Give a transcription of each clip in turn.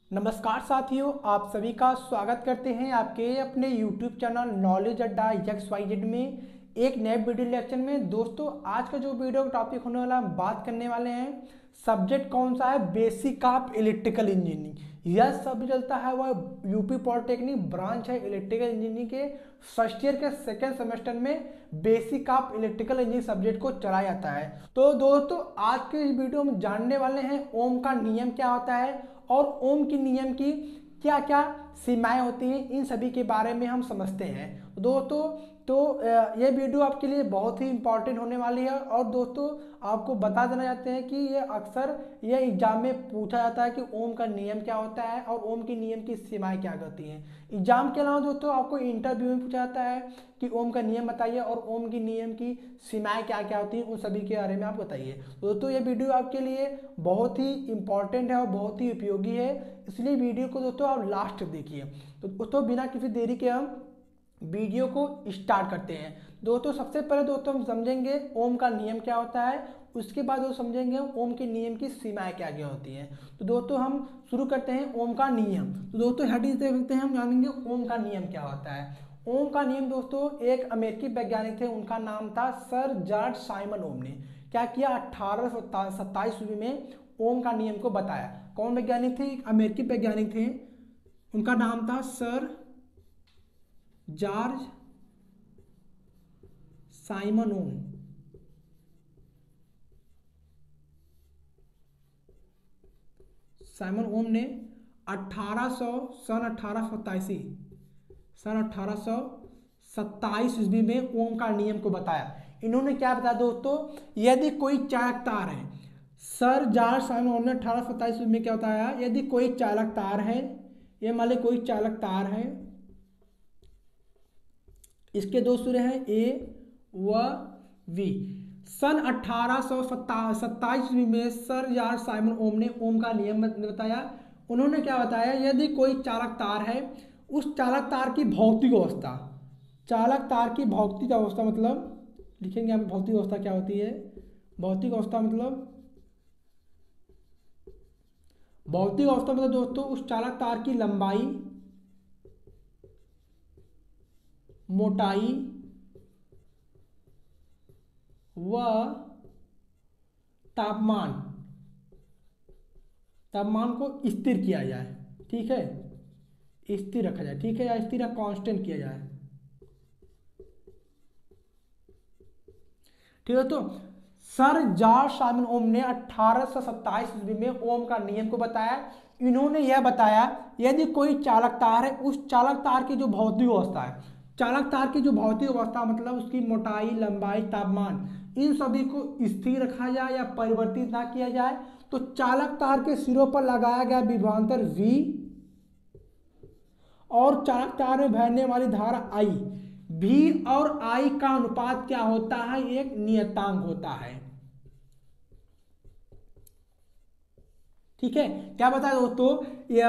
नमस्कार साथियों, आप सभी का स्वागत करते हैं आपके अपने YouTube channel knowledge Adda XYZ में एक नए वीडियो लेक्चर में। दोस्तों, आज का जो वीडियो का टॉपिक होने वाला हम बात करने वाले हैं, सब्जेक्ट कौन सा है? Basic of electrical engineering. यह सब चलता है वह यूपी पॉलिटेक्निक ब्रांच है इलेक्ट्रिकल इंजीनियरिंग के फर्स्ट ईयर के सेकेंड सेमेस्टर में basic of electrical engineering subject को चलाया जाता है। तो दोस्तों, आज के इस वीडियो में जानने वाले हैं ओम का नियम क्या होता है और ओम के नियम की क्या क्या सीमाएं होती हैं, इन सभी के बारे में हम समझते हैं दोस्तों। तो ये वीडियो आपके लिए बहुत ही इंपॉर्टेंट होने वाली है। और दोस्तों, आपको बता देना चाहते हैं कि ये अक्सर ये एग्जाम में पूछा जाता है कि ओम का नियम क्या होता है और ओम के नियम की सीमाएं क्या होती हैं। एग्जाम के अलावा दोस्तों आपको इंटरव्यू में पूछा जाता है कि ओम का नियम बताइए और ओम की नियम की सीमाएं क्या क्या होती हैं, उन सभी के बारे में आप बताइए। दोस्तों, ये वीडियो आपके लिए बहुत ही इंपॉर्टेंट है और बहुत ही उपयोगी है, इसलिए वीडियो को दोस्तों आप लास्ट तक देखिए। तो दोस्तों, बिना किसी देरी के हम वीडियो को स्टार्ट करते हैं। दोस्तों, सबसे पहले दोस्तों हम समझेंगे ओम का नियम क्या होता है, उसके बाद वो समझेंगे ओम के नियम की सीमाएं क्या क्या होती हैं। तो दोस्तों, हम शुरू करते हैं ओम का नियम। तो दोस्तों, हेडिंग देख सकते हैं, हम जानेंगे ओम का नियम क्या होता है। ओम का नियम दोस्तों एक अमेरिकी वैज्ञानिक थे, उनका नाम था सर जॉर्ज साइमन ओम ने क्या किया, 1827 ईस्वी में ओम का नियम को बताया। कौन वैज्ञानिक थे? एक अमेरिकी वैज्ञानिक थे, उनका नाम था sir George Simon Ohm. Simon Ohm ने 1827 ईस्वी में ओम का नियम को बताया। इन्होंने क्या बताया दोस्तों, यदि कोई चालक तार है, सर जॉर्ज साइमन ओम ने 1827 ईस्वी में क्या बताया, यदि कोई चालक तार है, ये मान ली कोई चालक तार है, इसके दो सिरे हैं ए व वी। सन 1827 ईस्वी में सर जॉर्ज साइमन ओम ने ओम का नियम बताया। उन्होंने क्या बताया, यदि कोई चालक तार है, उस चालक तार की भौतिक अवस्था, चालक तार की भौतिक अवस्था मतलब लिखेंगे हम, भौतिक अवस्था क्या होती है? भौतिक अवस्था मतलब दोस्तों उस चालक तार की लंबाई, मोटाई व तापमान को स्थिर किया जाए। ठीक है, स्थिर रखा जाए, ठीक है, या स्थिर या कांस्टेंट किया जाए। ठीक है, तो सर जॉर्ज साइमन ओम ने 1827 ईस्वी में ओम का नियम को बताया। इन्होंने यह बताया, यदि कोई चालक तार है, उस चालक तार की जो भौतिक अवस्था है, चालक तार की जो भौतिक अवस्था मतलब उसकी मोटाई, लंबाई, तापमान, इन सभी को स्थिर रखा जाए या परिवर्तित ना किया जाए, तो चालक तार के सिरों पर लगाया गया विभवांतर V और चालक तार में बहने वाली धारा I, V और I का अनुपात क्या होता है? एक नियतांक होता है। ठीक है, क्या बताया दोस्तों,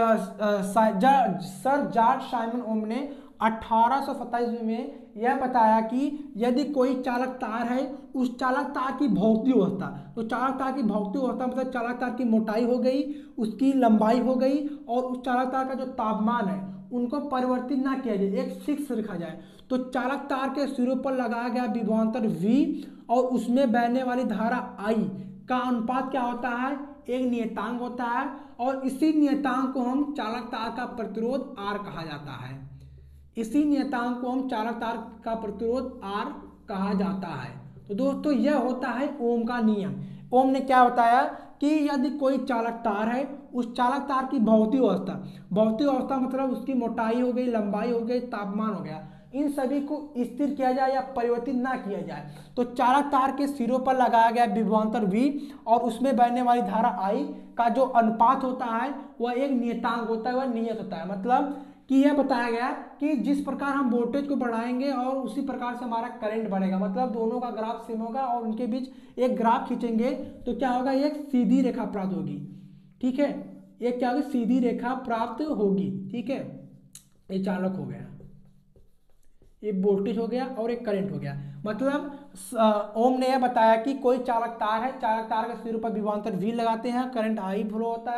सर जॉर्ज साइमन ओम ने 1827 में यह बताया कि यदि कोई चालक तार है, उस चालक तार की भौतिक अवस्था, तो चालक तार की भौतिक अवस्था मतलब चालक तार की मोटाई हो गई, उसकी लंबाई हो गई और उस चालक तार का जो तापमान है उनको परिवर्तित ना किया जाए, एक फिक्स रखा जाए। तो चालक तार के सिरों पर लगाया गया विभवांतर V और उसमें बहने वाली धारा I का अनुपात क्या होता है? एक नियतांक होता है। और इसी नियतांक को हम चालक तार का प्रतिरोध R कहा जाता है। इसी नियतांक को हम चालक तार का प्रतिरोध R कहा जाता है। तो दोस्तों, यह होता है ओम का नियम। ओम ने क्या बताया कि यदि कोई चालक तार है, उस चालक तार की भौतिक अवस्था मतलब उसकी मोटाई हो गई, लंबाई हो गई, तापमान हो गया, इन सभी को स्थिर किया जाए या परिवर्तित ना किया जाए, तो चालक तार के सिरों पर लगाया गया विभवांतर V और उसमें बहने वाली धारा I का जो अनुपात होता है वह एक नियतांक होता है, वह नियत होता है। मतलब कि यह बताया गया कि जिस प्रकार हम वोल्टेज को बढ़ाएंगे और उसी प्रकार से हमारा करंट बढ़ेगा, मतलब दोनों का ग्राफ सेम होगा और उनके बीच एक ग्राफ खींचेंगे तो क्या होगा, एक सीधी रेखा प्राप्त होगी। ठीक है, एक क्या होगी, सीधी रेखा प्राप्त होगी। ठीक है, ये चालक हो गया, एक वोल्टेज हो गया और एक करंट हो गया। मतलब ओम ने यह बताया कि कोई चालक तार है, चालक तार के सिरों पर विभवांतर V लगाते हैं, करंट I फ्लो होता है, तो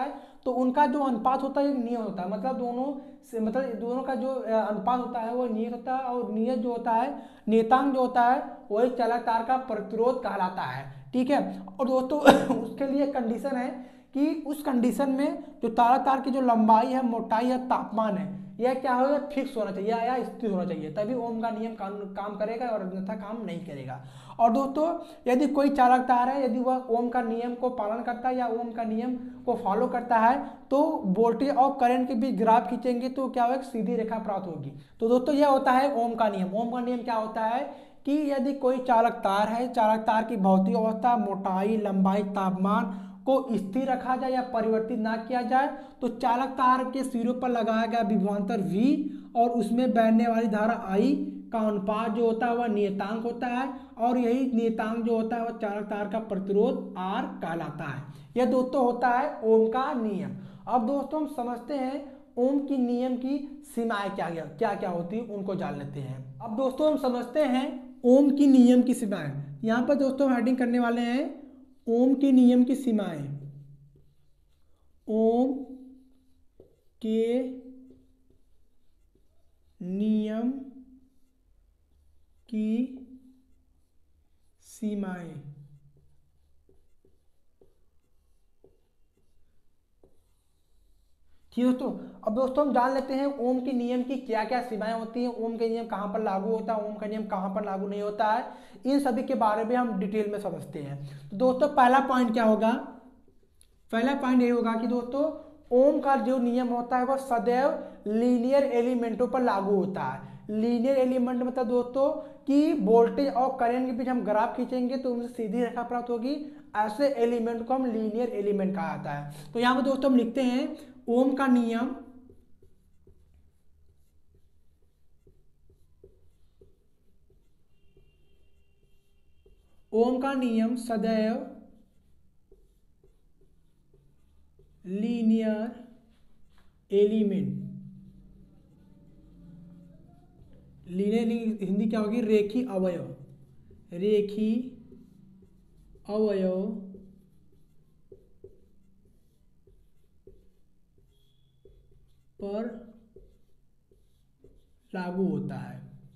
तो उनका जो अनुपात होता है एक नियत होता है, मतलब दोनों से, मतलब दोनों का जो अनुपात होता है वो नियत होता है, और नियत जो होता है, नियतांक जो होता है वो एक चालक तार का प्रतिरोध कहलाता है। ठीक है। और दोस्तों उसके लिए कंडीशन है कि उस कंडीशन में जो चालक तार की जो लंबाई है, मोटाई है, तापमान है, यह क्या होगा, फिक्स होना चाहिए या स्थिर होना चाहिए, तभी ओम का नियम काम करेगा और अन्यथा काम नहीं करेगा। और दोस्तों यदि कोई चालक तार है, यदि वह ओम का नियम को पालन करता है या ओम का नियम को फॉलो करता है, तो वोल्टेज और करंट के बीच ग्राफ खींचेंगे तो क्या होगा, सीधी रेखा प्राप्त होगी। तो दोस्तों यह होता है ओम का नियम। ओम का नियम क्या होता है कि यदि कोई चालक तार है, चालक तार की भौतिक अवस्था, मोटाई, लंबाई, तापमान को स्थिर रखा जाए या परिवर्तित ना किया जाए, तो चालक तार के सिरों पर लगाया गया विभवांतर V और उसमें बहने वाली धारा I का अनुपात जो होता है वह नियतांक होता है, और यही नियतांक जो होता है वह चालक तार का प्रतिरोध R कहलाता है। यह दोस्तों होता है ओम का नियम। अब दोस्तों हम समझते हैं ओम की नियम की सीमाएं क्या क्या क्या होती है, उनको जान लेते हैं। अब दोस्तों हम समझते हैं ओम की नियम की सीमाएं। यहाँ पर दोस्तों हेडिंग करने वाले हैं ओम के नियम की सीमाएं। ओम के नियम की सीमाएं। ठीक है दोस्तों। अब दोस्तों हम जान लेते हैं ओम के नियम की क्या क्या सीमाएं होती हैं, ओम के नियम कहाँ पर लागू होता है, ओम का नियम कहाँ पर लागू नहीं होता है, इन सभी के बारे में हम डिटेल में समझते हैं। तो दोस्तों पहला पॉइंट क्या होगा, पहला पॉइंट ये होगा कि दोस्तों ओम का जो नियम होता है वह सदैव लीनियर एलिमेंटों पर लागू होता है। लीनियर एलिमेंट मतलब दोस्तों कि वोल्टेज और करंट के बीच हम ग्राफ खींचेंगे तो उनसे सीधी रेखा प्राप्त होगी, ऐसे एलिमेंट को हम लीनियर एलिमेंट कहा जाता है। तो यहाँ पर दोस्तों हम लिखते हैं ओम का नियम सदैव लीनियर एलिमेंट, लीनियर हिंदी क्या होगी, रेखी अवयव, रेखी अवयव पर लागू होता है।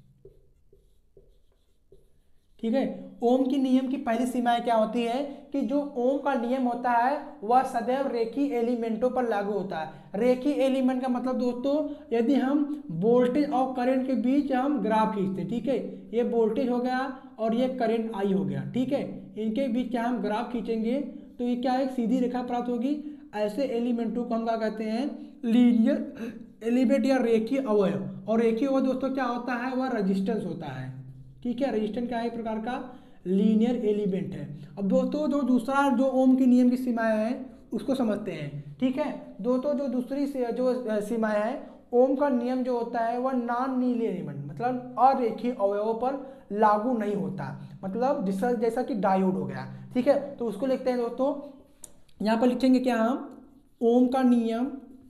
ठीक है। ओम की नियम की पहली सीमाएं क्या होती है कि जो ओम का नियम होता है वह सदैव रेखी एलिमेंटों पर लागू होता है। रेखी एलिमेंट का मतलब दोस्तों यदि हम वोल्टेज और करंट के बीच हम ग्राफ खींचते हैं, ठीक है, ये वोल्टेज हो गया और ये करंट I हो गया, ठीक है, इनके बीच क्या हम ग्राफ खींचेंगे तो ये क्या एक सीधी रेखा प्राप्त होगी। ऐसे एलिमेंटों को हम क्या कहते हैं, लीनियर एलिमेंट या रेखीय अवयव। और रेखीय अवयव दोस्तों क्या होता है, वह रेजिस्टेंस होता है। ठीक है, रेजिस्टेंस क्या है, एक प्रकार का लीनियर एलिमेंट है। अब दोस्तों जो दूसरा जो ओम के नियम की सीमाएं हैं उसको समझते हैं। ठीक है दोस्तों, जो दूसरी जो सीमाएं है, ओम का नियम जो होता है वह नॉन लीनियर एलिमेंट मतलब अरेखीय अवयवों पर लागू नहीं होता, मतलब जैसा कि डायोड हो गया। ठीक है, तो उसको लिखते हैं दोस्तों, यहाँ पर लिखेंगे क्या हम, ओम का नियम,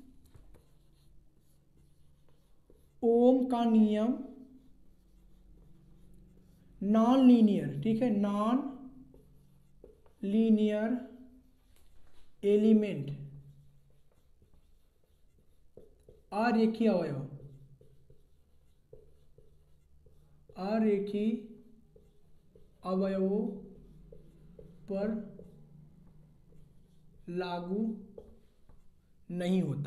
ओम का नियम नॉन लीनियर, ठीक है, नॉन लीनियर एलिमेंट, अरेखीय अवयव, अरेखीय अवयवों पर लागू नहीं होता।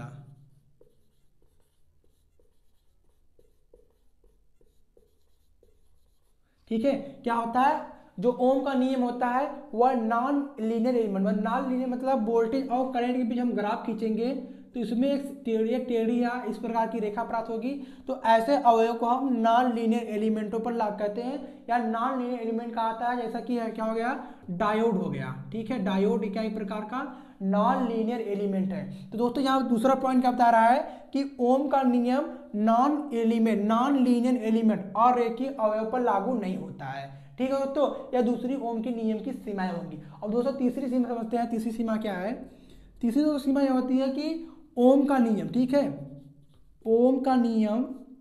ठीक है, क्या होता है, जो ओम का नियम होता है वह non linear element, non linear मतलब वोल्टेज और करंट के बीच हम ग्राफ खींचेंगे तो इसमें एक टेढ़ी या इस प्रकार की रेखा प्राप्त होगी, तो ऐसे अवयव को हम नॉन लीनियर एलिमेंटों पर लाग कहते हैं, या नॉन लीनियर एलिमेंट कहा जाता है, जैसा कि क्या हो गया, डायोड हो गया। ठीक है, डायोड क्या एक प्रकार का नॉन लीनियर एलिमेंट है। तो दोस्तों यहाँ दूसरा पॉइंट क्या बता रहा है कि ओम का नियम नॉन लीनियर एलिमेंट और रेखीय अवयव पर लागू नहीं होता है। ठीक है दोस्तों, यह दूसरी ओम के नियम की सीमाएं होंगी। अब दोस्तों तीसरी सीमा समझते हैं, तीसरी सीमा क्या है, तीसरी दोस्तों सीमा यह होती है कि ओम का नियम, ठीक है, ओम का नियम,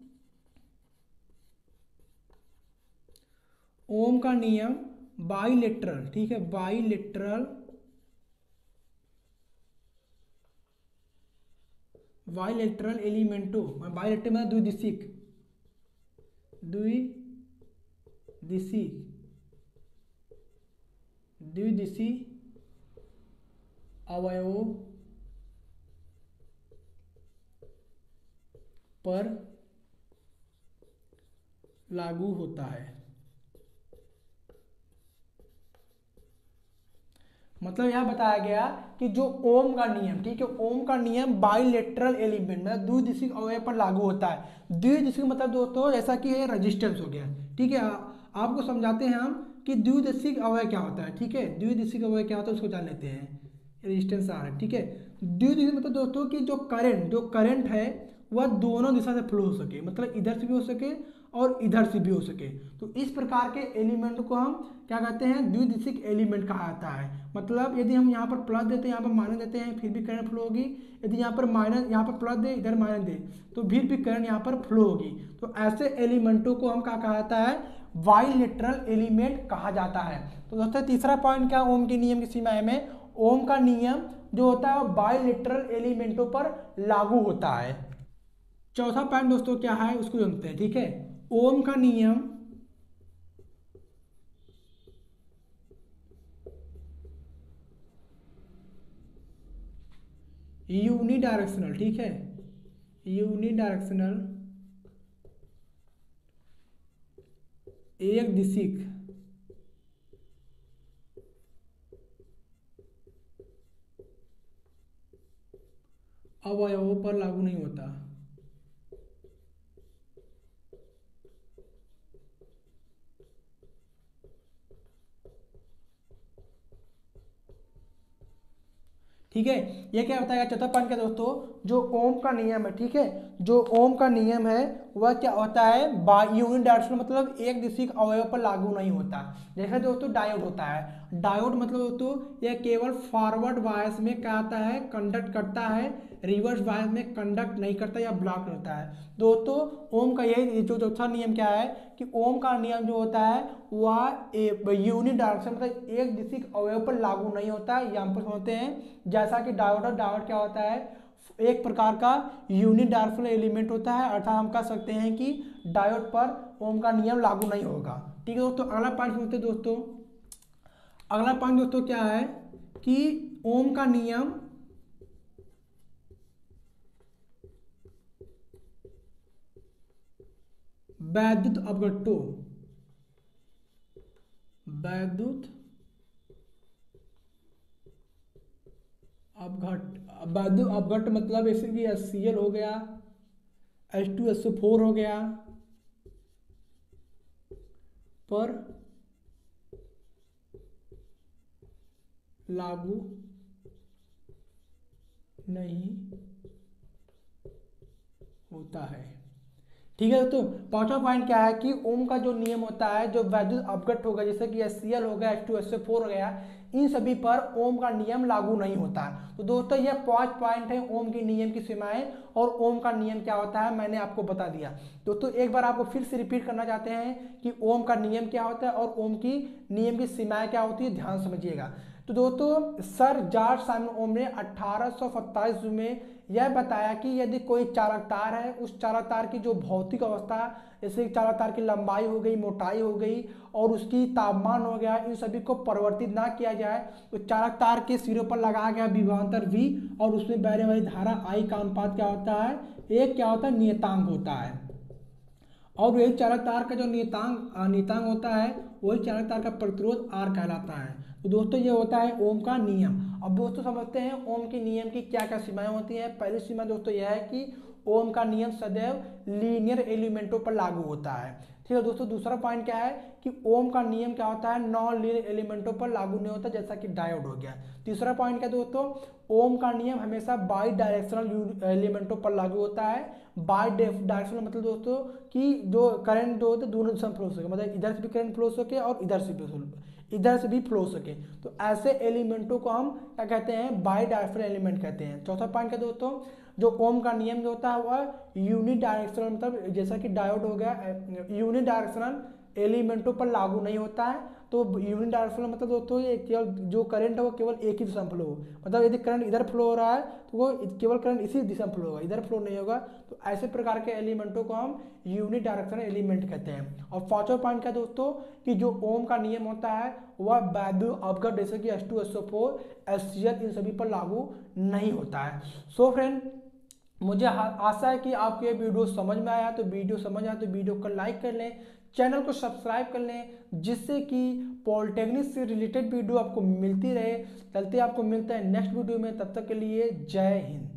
ओम का नियम बाइलेटरल, ठीक है, बाइलेटरल बाइलेटरल एलिमेंटो, बाइलेटरल मतलब द्विदिशिक, द्विदिशी, द्विदिशी अवयवों पर लागू होता है। मतलब यह बताया गया कि जो ओम का नियम, ठीक है, ओम का नियम बाइलेटरल एलिमेंट मतलब द्विदिशिक अवयव पर लागू होता है। द्विदिशिक मतलब दोस्तों जैसा कि ये रेजिस्टेंस हो गया, ठीक है। आपको समझाते हैं हम कि द्विदिशिक अवयव क्या होता है, ठीक है। द्विदिशिक अवयव क्या होता है उसको जान लेते हैं। रेजिस्टेंस आ रहा है, ठीक है। द्विदिशिक मतलब दोस्तों कि जो करंट है वह दोनों दिशा से फ्लो हो सके, मतलब इधर से भी हो सके और इधर से भी हो सके। तो इस प्रकार के एलिमेंट को हम क्या कहते हैं, द्विदिशिक एलिमेंट कहा जाता है। मतलब यदि हम यहाँ पर प्लस देते हैं, यहाँ पर माइनस देते हैं, फिर भी करंट फ्लो होगी। यदि यहाँ पर माइनस, यहाँ पर प्लस दे, इधर माइनस दे, तो फिर भी करंट यहाँ पर फ्लो होगी। तो ऐसे एलिमेंटों को हम क्या कहा जाता है, बाइलेटरल एलिमेंट कहा जाता है। तो दोस्तों तीसरा पॉइंट क्या, ओम के नियम की सीमाएं में ओम का नियम जो होता है वो बाइलेटरल एलिमेंटों पर लागू होता है। चौथा पॉइंट दोस्तों क्या है उसको जानते हैं, ठीक है। ओम का नियम यूनिडायरेक्शनल, ठीक है, यूनिडायरेक्शनल एक दिशिक अवयवों पर लागू नहीं होता। ठीक है, ये क्या बताएगा चौथा पॉइंट का दोस्तों, जो ओम का नियम है, ठीक है, जो ओम का नियम है वह क्या होता है, यूनिडायरेक्शनल मतलब एक दिशिक अवयव पर लागू नहीं होता। जैसे दोस्तों डायोड होता है, डायोड मतलब दोस्तों यह केवल फॉरवर्ड बायस में क्या आता है, कंडक्ट करता है, रिवर्स बायस में कंडक्ट नहीं करता या ब्लॉक करता है। दोस्तों ओम का यही जो चौथा नियम क्या है कि ओम का नियम जो होता है वह यूनिडायरेक्शनल मतलब एक दिशिक अवयव पर लागू नहीं होता है। यहाँ पर समझते हैं जैसा कि डायोड, और डायोड क्या होता है, एक प्रकार का यूनिडायरेक्शनल एलिमेंट होता है, अर्थात हम कह सकते हैं कि डायोड पर ओम का नियम लागू नहीं होगा। ठीक है दोस्तों, अगला पॉइंट समझते हैं दोस्तों। अगला पॉइंट दोस्तों क्या है कि ओम का नियम वैद्युत अपघट्टों, वैद्युत वैद्युत अपघट्ट मतलब जैसे कि HCl हो गया, H2SO4 हो गया, पर लागू नहीं होता है। ठीक है दोस्तों, पांचवा पॉइंट क्या है कि ओम का जो नियम होता है, जो वैद्युत अपघट्ट होगा जैसे कि HCl हो गया, H2SO4 हो गया, इन सभी पर ओम का नियम लागू नहीं होता है। तो दोस्तों ये 5 पॉइंट है ओम के नियम की सीमाएं, और ओम का नियम क्या होता है मैंने आपको बता दिया। दोस्तों एक बार आपको फिर से रिपीट करना चाहते हैं कि ओम का नियम क्या होता है और ओम की नियम की सीमाएं क्या होती है, ध्यान समझिएगा। तो दोस्तों सर जॉर्ज साइमन ओम ने 1827 में यह बताया कि यदि कोई चालक तार है, उस चालक तार की जो भौतिक अवस्था, जैसे चालक तार की लंबाई हो गई, मोटाई हो गई और उसकी तापमान हो गया, इन सभी को परिवर्तित ना किया जाए, तो चालक तार के सिरों पर लगाया गया विभवांतर V और उसमें बहने वाली धारा I का अनुपात क्या होता है, एक क्या होता है, नियतांक होता है। और वही चालक तार का जो नियतांक होता है वही चालक तार का प्रतिरोध R कहलाता है। तो दोस्तों ये होता है ओम का नियम। अब दोस्तों समझते हैं ओम के नियम की क्या क्या सीमाएं होती हैं। पहली सीमा दोस्तों यह है कि ओम का नियम सदैव लीनियर एलिमेंटों पर लागू होता है। ठीक है दोस्तों, दूसरा पॉइंट क्या है कि ओम का नियम क्या होता है, नॉन लीनियर एलिमेंटों पर लागू नहीं होता, जैसा कि डायोड हो गया। तीसरा पॉइंट क्या दोस्तों, ओम का नियम हमेशा बाई डायरेक्शनल एलिमेंटों पर लागू होता है। बाई डायरेक्शनल मतलब दोस्तों कि जो करंट जो होता है दोनों दिशा में फ्लो हो सके, मतलब इधर से भी करंट फ्लो हो सके और इधर से भी फ्लो हो सके। तो ऐसे एलिमेंटों को हम क्या कहते हैं, बाई डायरेक्शनल एलिमेंट कहते हैं। चौथा पॉइंट क्या दोस्तों, जो ओम का नियम जो होता है वह यूनिडायरेक्शनल मतलब जैसा कि डायोड हो गया, यूनिडायरेक्शनल एलिमेंटों पर लागू नहीं होता है। तो यूनिट डायरेक्शन फ्लो मतलब दोस्तों ये केवल जो करंट है वो केवल एक ही दिशा में फ्लो हो, मतलब यदि करंट इधर फ्लो हो रहा है तो वो केवल करंट इसी दिशा में फ्लो होगा, इधर फ्लो नहीं होगा। तो ऐसे प्रकार के एलिमेंटों को हम यूनिट डायरेक्शन एलिमेंट कहते हैं। और पांचवा पॉइंट क्या दोस्तों कि जो ओम का नियम होता है वह वैद्युत अपघट जैसे कि H2SO4 HCl इन सभी पर लागू नहीं होता है। सो फ्रेंड, मुझे आशा है कि आपको ये वीडियो समझ में आया, तो वीडियो समझ आया तो वीडियो को लाइक कर लें, चैनल को सब्सक्राइब कर लें, जिससे कि पॉलिटेक्निक से रिलेटेड वीडियो आपको मिलती रहे। चलते आपको मिलता है नेक्स्ट वीडियो में, तब तक के लिए जय हिंद।